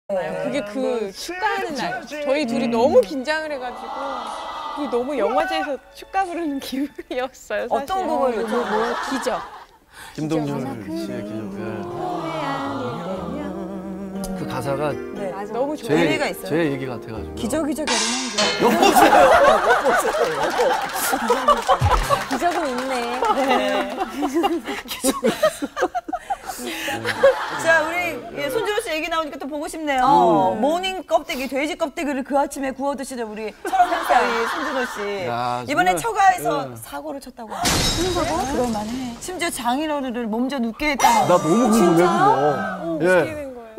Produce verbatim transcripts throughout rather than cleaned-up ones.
그게 그 축가하는 날 저희 둘이 너무 긴장을 해가지고 그게 너무 영화제에서 축가 부르는 기분이었어요. 사실. 어떤 곡을 뭐, 뭐 기적. 김동률 씨의 기적. 그 가사가 네. 맞아. 너무 좋아. 제, 의미가 있어요. 제 얘기 같아가지고. 기적이적 여보세요. 기적은 있네. 네. 자, 우리 예, 손준호 씨 얘기 나오니까 또 보고 싶네요. 음. 모닝 껍데기, 돼지 껍데기를 그 아침에 구워 드시는 우리 서른한 살의 손준호 씨. 야, 이번에 처가에서 네. 사고를 쳤다고. 무슨 사고? 그럴만해. 심지어 장인어른을 몸져 눕게 했다는. 나 너무 궁금해 그거. 어, 어떻게 예. 된 거예요?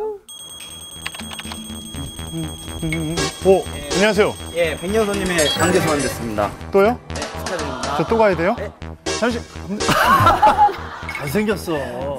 오, 안녕하세요. 예, 백년손님의 강제 소환됐습니다. 또요? 네, 축하드립니다. 저 또 가야 돼요? 네. 잠시. 잘생겼어.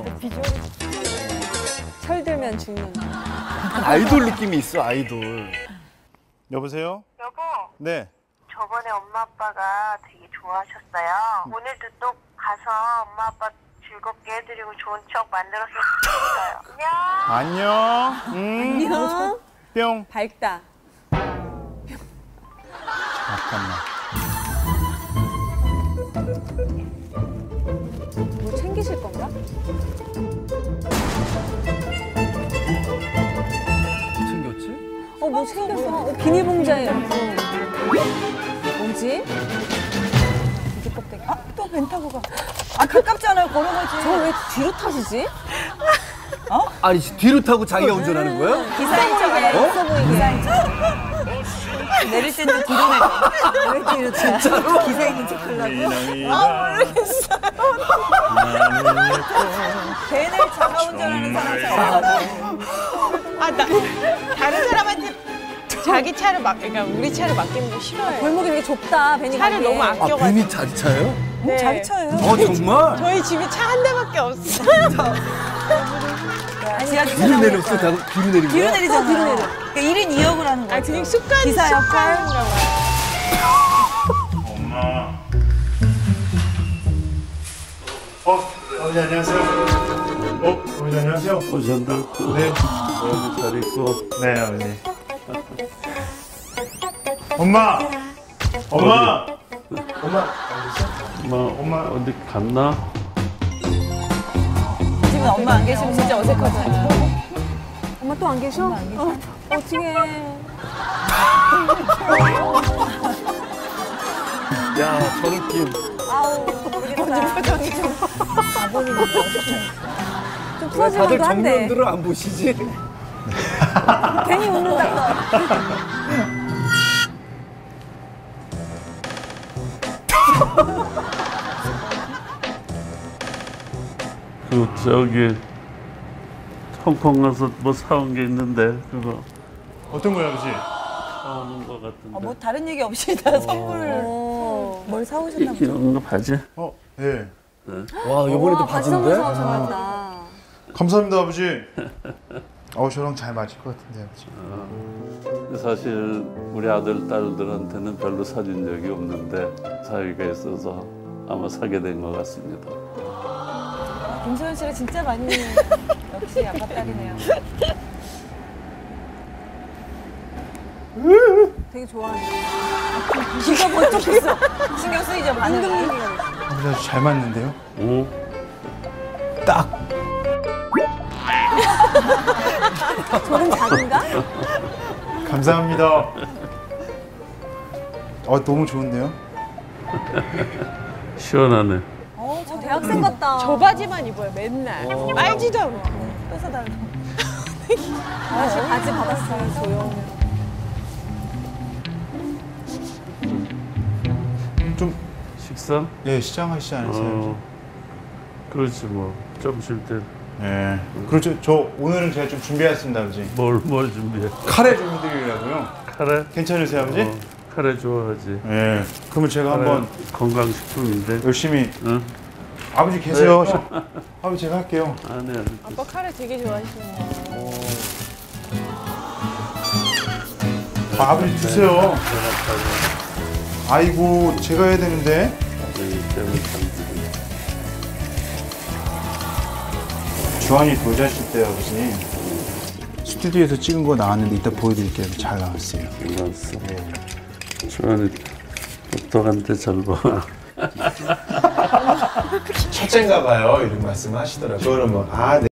철들면 죽는. 아이돌 느낌이 있어, 아이돌. 여보세요? 여보, 네. 저번에 엄마 아빠가 되게 좋아하셨어요. 오늘도 또 가서 엄마 아빠 즐겁게 해드리고 좋은 추억 만들었으면 좋겠어요. 안녕. 안녕. 음. 안녕. 뿅. 밝다. 잠깐만. 뭐 챙기실 건가? 챙겼지? 어, 뭐 챙겼어. 어, 비닐봉지에. 어. 뭐지? 돼지 껍데기. 아, 또 벤타고가. 아, 가깝잖아요. 걸어가지. 저 왜 뒤로 타시지? 아니, 뒤로 타고 자기가 운전하는 거야? 기사인 척해. 있어 보이게. 기사인 척. 내릴 때는 뒤로 내려. 왜 뒤로 차? 진짜로? 기사인 척 하려고? 아, 모르겠어요. 벤을 자가 운전하는 사람처럼. 아, 나 다른 사람한테 자기 차를 맡, 그러니까 우리 차를 맡기는 거 싫어해요. 골목이 되게 좁다. 벤이 차를 너무 아, 아껴가지고. 벤이 자기 차예요? 네. 자기 차예요. 어, 정말? 저희 집에 차 한 대밖에 없어요. 지하 뒤로 내렸어? 다 뒤로 내린 거야? 뒤로 내리잖아. 뒤로 내려. 그러니까 일 인 이 역을 하는 거야. 아, 그게 습관, 기사 역할. 습관인가 봐요. 엄마. 어, 어머니 안녕하세요. 어, 어머니 안녕하세요. 오셨나? 네. 어머니 잘 있고. 네, 어머니. 엄마. 엄마. 엄마. 엄마, 엄마. 어디 갔나? 지금 엄마 안 계시면 진짜 어색하잖아. 엄마 또 안 계셔? 어, 어떡해. 야, 저 느낌. 아우, 모르겠다. 표정이 좀. 아버님 좀 왜 풀어질만도 다들 한데. 정면들을 안 보시지? 괜히 웃는다. 그, 저기, 홍콩 가서 뭐 사온 게 있는데, 그거 어떤 거요, 아버지? 사오는 거 같은데. 아, 뭐 다른 얘기 없이 다 선물을. 뭘 사오셨나 보죠? 이런 거 바지? 어, 네. 와, 이번에도 바지인데? 사오셨다. 감사합니다, 아버지. 어, 저랑 잘 맞을 것 같은데, 아버지. 사실 우리 아들, 딸들한테는 별로 사준 적이 없는데 사이가 있어서 아마 사게 된 것 같습니다. 김소연 씨가 진짜 많이 역시 아빠 딸이네요. 되게 좋아하네. 귀가 번쩍했어. 신경 쓰이죠, 반응이. 아버지 아주 잘 맞는데요? 응? 딱. 저는 작은가? 감사합니다. 어, 너무 좋은데요? 시원하네. 어, 저 대학생 같다. 저 바지만 입어요, 맨날. 빨지도 않아. 뺏어달라고. 다시 바지 받았어요, 조용. 좀, 식사? 예, 시장 하시지 않으세요? 어, 그렇지 뭐. 좀 쉴 때 예. 그렇죠. 저 오늘은 제가 좀 준비했습니다, 아버지. 뭘, 뭘 준비해? 카레 좀 해드리려고요. 카레? 괜찮으세요, 아버지? 어, 카레 좋아하지. 예. 그러면 제가 카레 한번 건강식품인데. 열심히. 응? 아버지 계세요. 저- 아버지 제가 할게요. 안 해, 안 해. 아빠 카레 되게 좋아하시네. 아, 아버지 주세요. 아이고, 제가 해야 되는데. 나중에 때문에 참 주한이 돌자실 때 아버지 스튜디오에서 찍은 거 나왔는데 이따 보여드릴게요. 잘 나왔어요. 알았어. 주원이 똑똑한테 잘 봐. 첫째인가 봐요. 이런 말씀 하시더라고요. 그거는 뭐, 아,